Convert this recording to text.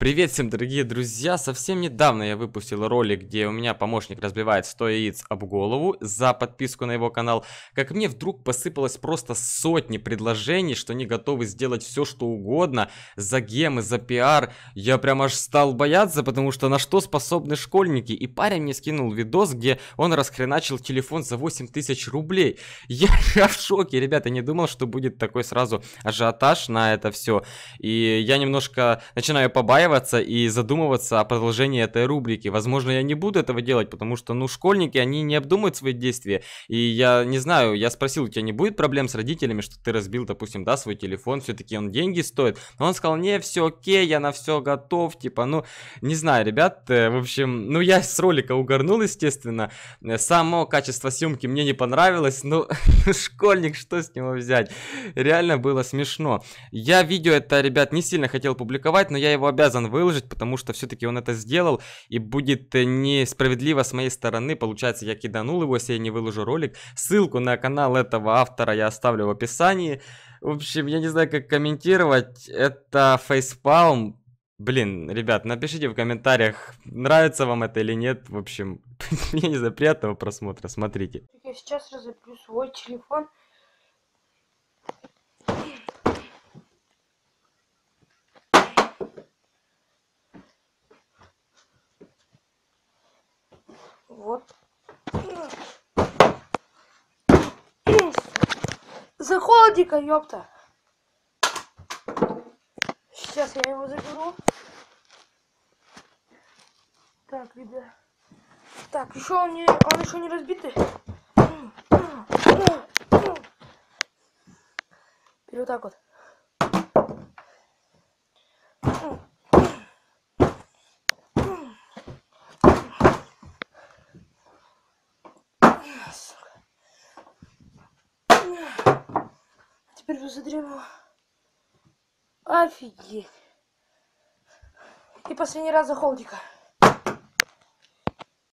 Привет всем, дорогие друзья! Совсем недавно я выпустил ролик, где у меня помощник разбивает 100 яиц об голову за подписку на его канал. Как мне вдруг посыпалось просто сотни предложений, что они готовы сделать все, что угодно за гемы, за пиар. Я прям аж стал бояться, потому что на что способны школьники. И парень мне скинул видос, где он расхреначил телефон за 8000 рублей. Я в шоке, ребята, не думал, что будет такой сразу ажиотаж на это все. И я немножко начинаю побаиваться и задумываться о продолжении этой рубрики. Возможно, я не буду этого делать, потому что, ну, школьники, они не обдумывают свои действия. И я не знаю, я спросил, у тебя не будет проблем с родителями, что ты разбил, допустим, да, свой телефон, все-таки он деньги стоит. Но он сказал, не, все окей, я на все готов, типа, ну, не знаю, ребят, в общем, ну, я с ролика угорнул, естественно. Само качество съемки мне не понравилось, но школьник, что с него взять? Реально было смешно. Я видео это, ребят, не сильно хотел публиковать, но я его обязан выложить, потому что все-таки он это сделал, и будет несправедливо с моей стороны. Получается, я киданул его, если я не выложу ролик. Ссылку на канал этого автора я оставлю в описании. В общем, я не знаю, как комментировать. Это фейспалм. Блин, ребят, напишите в комментариях, нравится вам это или нет. В общем, я не знаю, приятного просмотра, смотрите. Я сейчас разобью свой телефон. Вот. Заходи-ка, ёпта. Сейчас я его заберу. Так, ребят. Так, еще он еще не разбитый. Теперь вот так вот. Теперь посмотрим его. Офигеть. И последний раз за холдика.